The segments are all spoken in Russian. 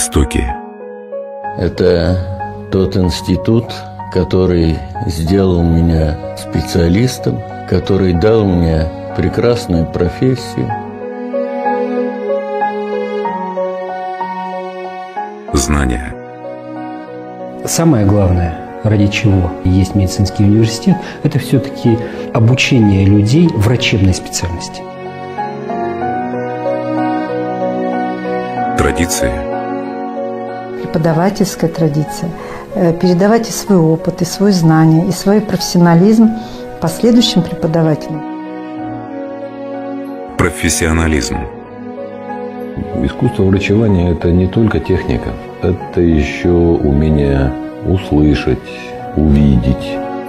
истоки. Это тот институт, который сделал меня специалистом, который дал мне прекрасную профессию. Знания. Самое главное, ради чего есть медицинский университет, это все-таки обучение людей врачебной специальности. Традиции. Преподавательская традиция. Передавать и свой опыт, и свои знания, и свой профессионализм последующим преподавателям. Профессионализм. Искусство врачевания – это не только техника, это еще умение услышать, увидеть.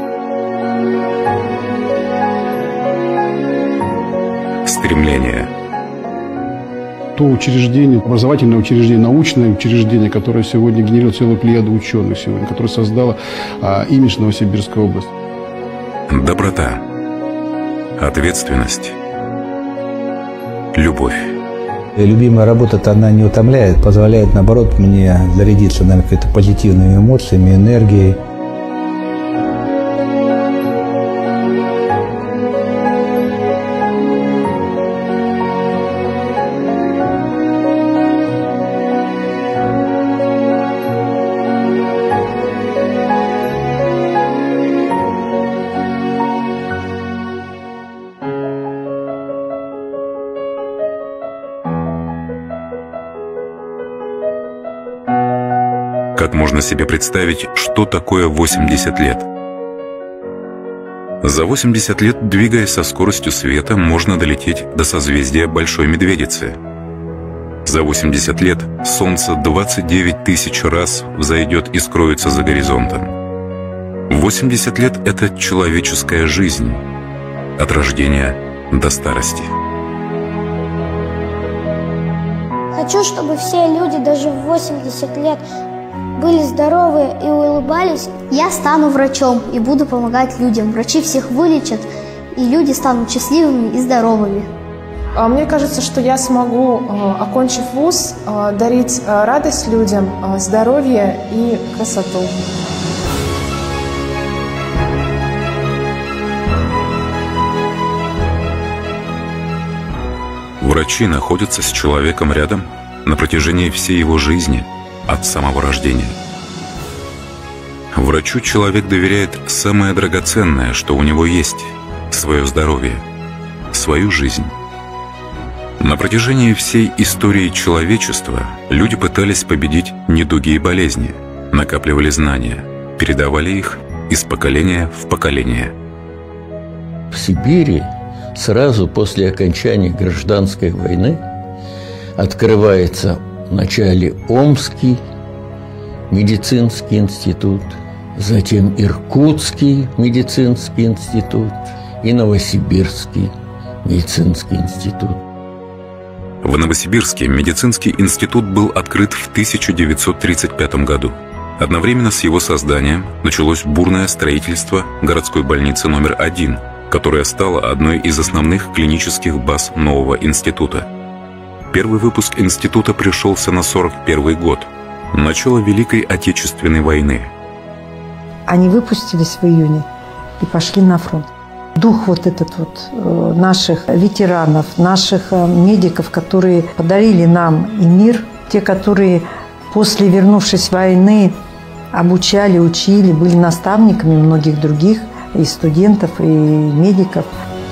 Стремление. То учреждение, образовательное учреждение, научное учреждение, которое сегодня генерирует целую плеяду ученых сегодня, которое создало имидж Новосибирской области. Доброта. Ответственность. Любовь. Любимая работа-то она не утомляет, позволяет, наоборот, мне зарядиться, наверное, какими-то позитивными эмоциями, энергией. Как можно себе представить, что такое 80 лет? За 80 лет, двигаясь со скоростью света, можно долететь до созвездия Большой Медведицы. За 80 лет Солнце 29 тысяч раз взойдет и скроется за горизонтом. 80 лет – это человеческая жизнь, от рождения до старости. Хочу, чтобы все люди даже в 80 лет были здоровы и улыбались. Я стану врачом и буду помогать людям. Врачи всех вылечат, и люди станут счастливыми и здоровыми. Мне кажется, что я смогу, окончив вуз, дарить радость людям, здоровье и красоту. Врачи находятся с человеком рядом на протяжении всей его жизни, от самого рождения. Врачу человек доверяет самое драгоценное, что у него есть – свое здоровье, свою жизнь. На протяжении всей истории человечества люди пытались победить недуги и болезни, накапливали знания, передавали их из поколения в поколение. В Сибири сразу после окончания гражданской войны открывается вначале Омский медицинский институт, затем Иркутский медицинский институт и Новосибирский медицинский институт. В Новосибирске медицинский институт был открыт в 1935 году. Одновременно с его созданием началось бурное строительство городской больницы номер 1, которая стала одной из основных клинических баз нового института. Первый выпуск института пришелся на 1941 год, начало Великой Отечественной войны. Они выпустились в июне и пошли на фронт. Дух вот этот вот наших ветеранов, наших медиков, которые подарили нам и мир, те, которые после вернувшись войны обучали, учили, были наставниками многих других и студентов, и медиков.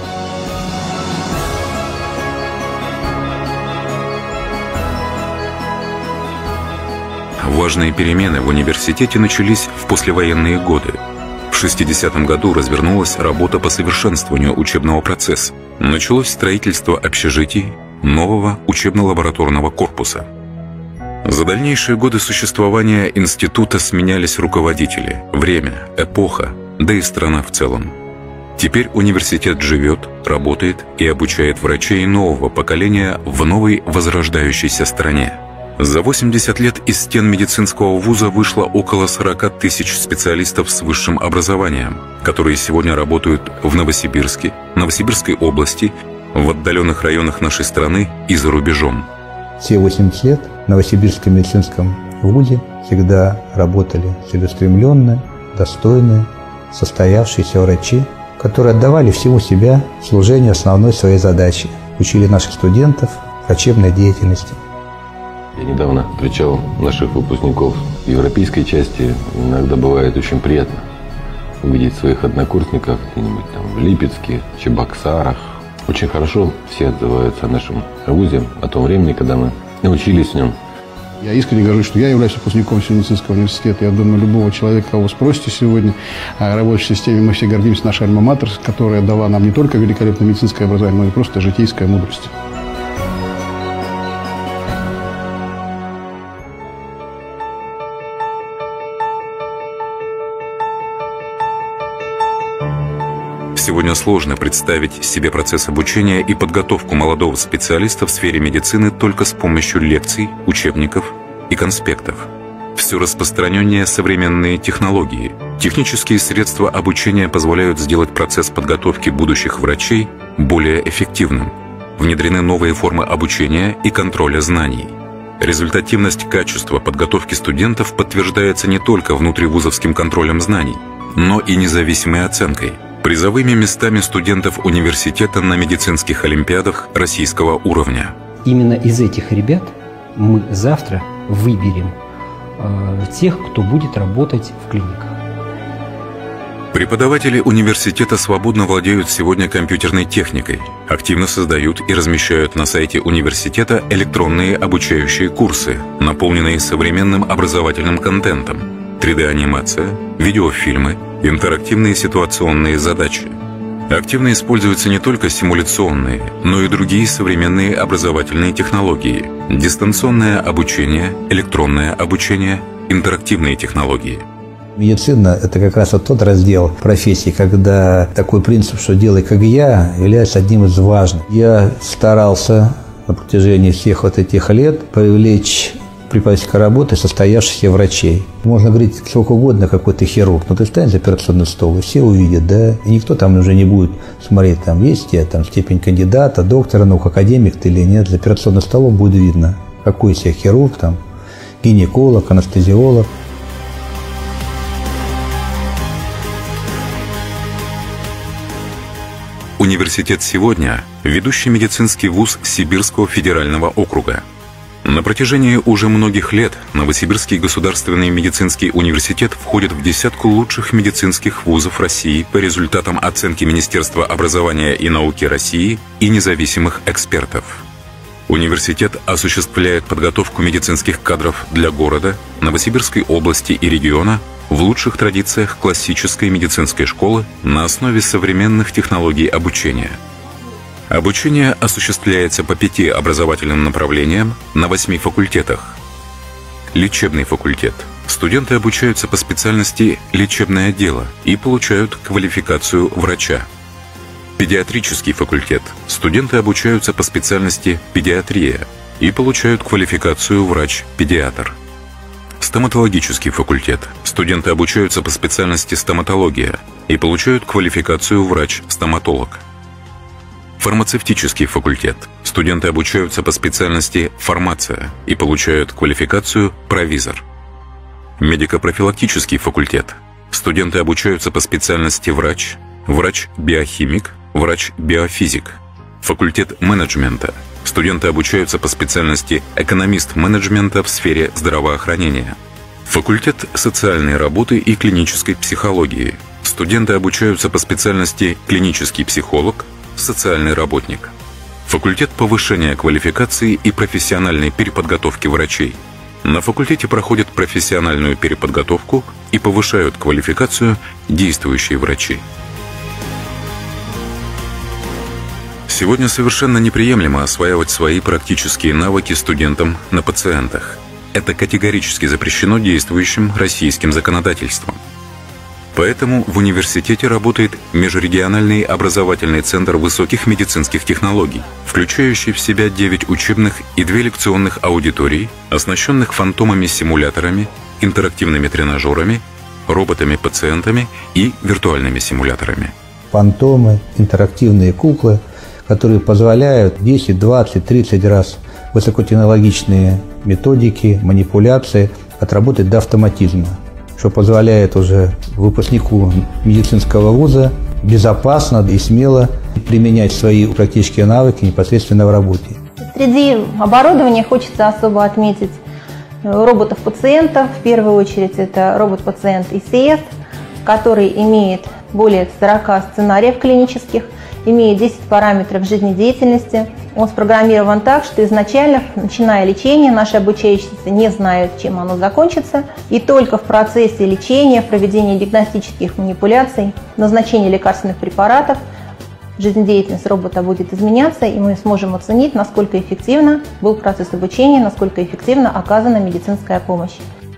Важные перемены в университете начались в послевоенные годы. В 60-м году развернулась работа по совершенствованию учебного процесса. Началось строительство общежитий, нового учебно-лабораторного корпуса. За дальнейшие годы существования института сменялись руководители, время, эпоха, да и страна в целом. Теперь университет живет, работает и обучает врачей нового поколения в новой возрождающейся стране. За 80 лет из стен медицинского вуза вышло около 40 тысяч специалистов с высшим образованием, которые сегодня работают в Новосибирске, Новосибирской области, в отдаленных районах нашей страны и за рубежом. Все 80 лет в Новосибирском медицинском вузе всегда работали целеустремленные, достойные, состоявшиеся врачи, которые отдавали всему себя служению основной своей задачи, учили наших студентов врачебной деятельности. Я недавно встречал наших выпускников в европейской части. Иногда бывает очень приятно увидеть своих однокурсников где-нибудь там в Липецке, Чебоксарах. Очень хорошо все отзываются о нашем вузе, о том времени, когда мы учились в нем. Я искренне горжусь, что я являюсь выпускником медицинского университета. Я думаю, любого человека, кого спросите сегодня о рабочей системе, мы все гордимся нашей альма-матер, которая дала нам не только великолепное медицинское образование, но и просто житейская мудрость. Сегодня сложно представить себе процесс обучения и подготовку молодого специалиста в сфере медицины только с помощью лекций, учебников и конспектов. Все распространеннее современные технологии. Технические средства обучения позволяют сделать процесс подготовки будущих врачей более эффективным. Внедрены новые формы обучения и контроля знаний. Результативность качества подготовки студентов подтверждается не только внутривузовским контролем знаний, но и независимой оценкой. Призовыми местами студентов университета на медицинских олимпиадах российского уровня. Именно из этих ребят мы завтра выберем тех, кто будет работать в клиниках. Преподаватели университета свободно владеют сегодня компьютерной техникой, активно создают и размещают на сайте университета электронные обучающие курсы, наполненные современным образовательным контентом, 3D-анимация, видеофильмы, интерактивные ситуационные задачи. Активно используются не только симуляционные, но и другие современные образовательные технологии, дистанционное обучение, электронное обучение, интерактивные технологии. Медицина – это как раз вот тот раздел профессии, когда такой принцип, что «делай как я», является одним из важных. Я старался на протяжении всех вот этих лет привлечь преподавательской работы состоявшихся врачей. Можно говорить сколько угодно, какой ты хирург, но ты встань за операционный стол, и все увидят, да, и никто там уже не будет смотреть, там есть у тебя там степень кандидата, доктора наук, академик ты или нет. За операционным столом будет видно, какой из себя хирург, там, гинеколог, анестезиолог. Университет сегодня – ведущий медицинский вуз Сибирского федерального округа. На протяжении уже многих лет Новосибирский государственный медицинский университет входит в десятку лучших медицинских вузов России по результатам оценки Министерства образования и науки России и независимых экспертов. Университет осуществляет подготовку медицинских кадров для города, Новосибирской области и региона в лучших традициях классической медицинской школы на основе современных технологий обучения. Обучение осуществляется по 5 образовательным направлениям на 8 факультетах. Лечебный факультет. Студенты обучаются по специальности «Лечебное дело» и получают квалификацию врача. Педиатрический факультет. Студенты обучаются по специальности «Педиатрия» и получают квалификацию врач-педиатр. Стоматологический факультет. Студенты обучаются по специальности «Стоматология» и получают квалификацию врач-стоматолог. Фармацевтический факультет. Студенты обучаются по специальности «Фармация» и получают квалификацию «Провизор». Медико-профилактический факультет. Студенты обучаются по специальности «Врач», «Врач-биохимик», «Врач-биофизик». Факультет менеджмента. Студенты обучаются по специальности «Экономист менеджмента в сфере здравоохранения». Факультет социальной работы и клинической психологии. Студенты обучаются по специальности «Клинический психолог», «Социальный работник». Факультет повышения квалификации и профессиональной переподготовки врачей. На факультете проходят профессиональную переподготовку и повышают квалификацию действующие врачи. Сегодня совершенно неприемлемо осваивать свои практические навыки студентам на пациентах. Это категорически запрещено действующим российским законодательством. Поэтому в университете работает Межрегиональный образовательный центр высоких медицинских технологий, включающий в себя 9 учебных и 2 лекционных аудиторий, оснащенных фантомами-симуляторами, интерактивными тренажерами, роботами-пациентами и виртуальными симуляторами. Фантомы, интерактивные куклы, которые позволяют 10, 20, 30 раз высокотехнологичные методики, манипуляции, отработать до автоматизма, что позволяет уже выпускнику медицинского вуза безопасно и смело применять свои практические навыки непосредственно в работе. Среди оборудования хочется особо отметить роботов-пациентов. В первую очередь это робот-пациент ИСС, который имеет более 40 сценариев клинических, имеет 10 параметров жизнедеятельности. Он спрограммирован так, что изначально, начиная лечение, наши обучающиеся не знают, чем оно закончится. И только в процессе лечения, в проведении диагностических манипуляций, назначения лекарственных препаратов, жизнедеятельность робота будет изменяться, и мы сможем оценить, насколько эффективно был процесс обучения, насколько эффективно оказана медицинская помощь.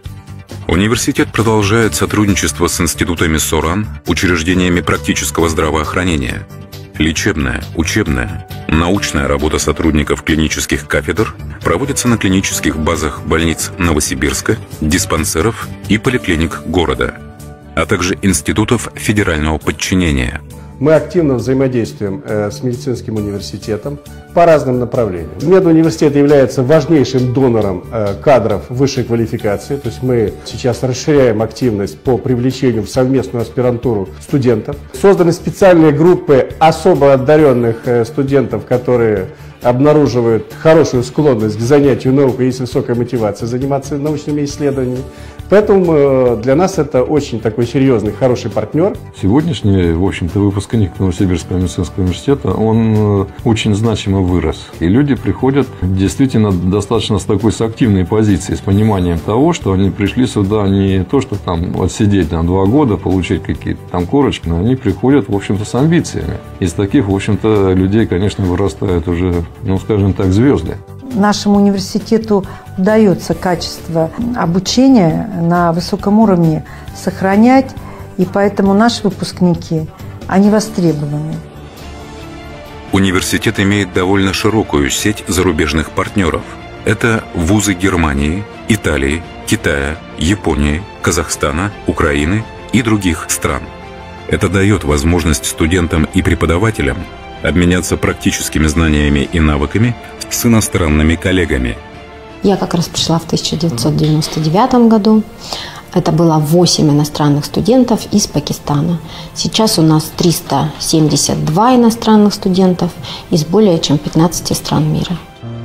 Университет продолжает сотрудничество с институтами СОРАН, учреждениями практического здравоохранения. Лечебная, учебная, научная работа сотрудников клинических кафедр проводится на клинических базах больниц Новосибирска, диспансеров и поликлиник города, а также институтов федерального подчинения. Мы активно взаимодействуем с медицинским университетом по разным направлениям. Медуниверситет является важнейшим донором кадров высшей квалификации. То есть мы сейчас расширяем активность по привлечению в совместную аспирантуру студентов. Созданы специальные группы особо одаренных студентов, которые обнаруживают хорошую склонность к занятию наукой и есть высокая мотивация заниматься научными исследованиями. Поэтому для нас это очень такой серьезный, хороший партнер. Сегодняшний, в общем-то, выпускник Новосибирского медицинского университета, он очень значимо вырос. И люди приходят действительно достаточно с такой активной позиции, с пониманием того, что они пришли сюда не то, что там отсидеть на 2 года, получить какие-то там корочки, но они приходят, в общем-то, с амбициями. Из таких, в общем-то, людей, конечно, вырастают уже, ну, скажем так, звезды. Нашему университету удается качество обучения на высоком уровне сохранять, и поэтому наши выпускники, они востребованы. Университет имеет довольно широкую сеть зарубежных партнеров. Это вузы Германии, Италии, Китая, Японии, Казахстана, Украины и других стран. Это дает возможность студентам и преподавателям обменяться практическими знаниями и навыками с иностранными коллегами. Я как раз пришла в 1999 году. Это было 8 иностранных студентов из Пакистана. Сейчас у нас 372 иностранных студентов из более чем 15 стран мира.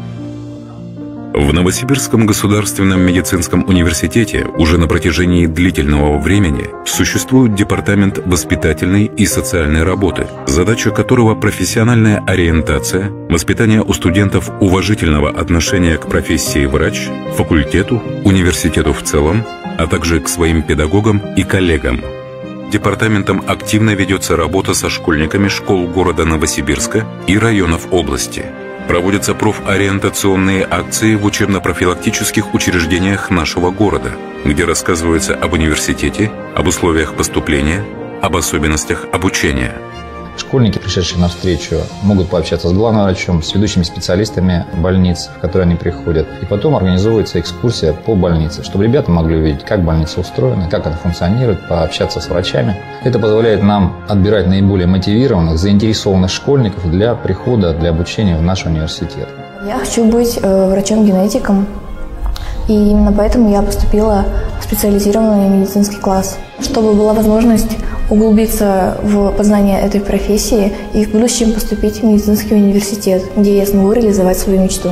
В Новосибирском государственном медицинском университете уже на протяжении длительного времени существует департамент воспитательной и социальной работы, задача которого профессиональная ориентация, воспитание у студентов уважительного отношения к профессии врач, факультету, университету в целом, а также к своим педагогам и коллегам. Департаментом активно ведется работа со школьниками школ города Новосибирска и районов области. Проводятся профориентационные акции в учебно-профилактических учреждениях нашего города, где рассказывается об университете, об условиях поступления, об особенностях обучения. Школьники, пришедшие на встречу, могут пообщаться с главным врачом, с ведущими специалистами больниц, в которые они приходят. И потом организовывается экскурсия по больнице, чтобы ребята могли увидеть, как больница устроена, как она функционирует, пообщаться с врачами. Это позволяет нам отбирать наиболее мотивированных, заинтересованных школьников для прихода, для обучения в наш университет. Я хочу быть врачом-генетиком, и именно поэтому я поступила в специализированный медицинский класс, чтобы была возможность углубиться в познание этой профессии и в будущем поступить в медицинский университет, где я смогу реализовать свою мечту.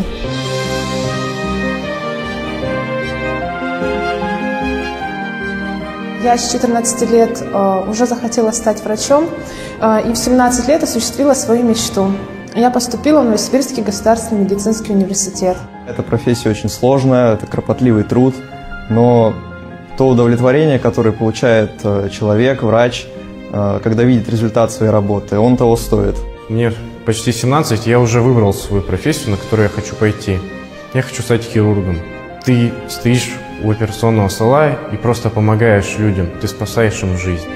Я с 14 лет уже захотела стать врачом и в 17 лет осуществила свою мечту. Я поступила в Новосибирский государственный медицинский университет. Эта профессия очень сложная, это кропотливый труд, но то удовлетворение, которое получает человек, врач, когда видит результат своей работы, он того стоит. Мне почти 17, я уже выбрал свою профессию, на которую я хочу пойти. Я хочу стать хирургом. Ты стоишь у операционного стола и просто помогаешь людям, ты спасаешь им жизнь.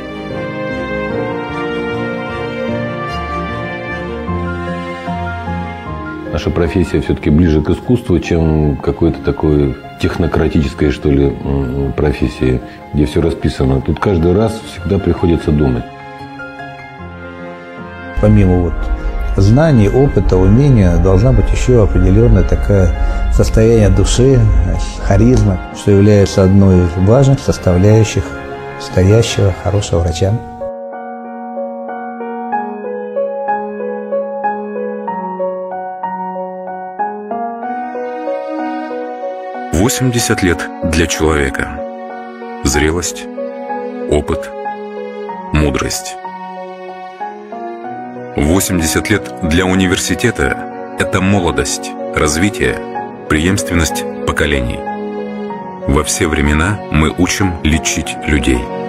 Наша профессия все-таки ближе к искусству, чем какой-то такой технократической, что ли, профессии, где все расписано. Тут каждый раз всегда приходится думать. Помимо знаний, опыта, умения должна быть еще определенное такое состояние души, харизма, что является одной из важных составляющих настоящего хорошего врача. – 80 лет для человека. Зрелость, опыт, мудрость. 80 лет для университета – это молодость, развитие, преемственность поколений. Во все времена мы учим лечить людей.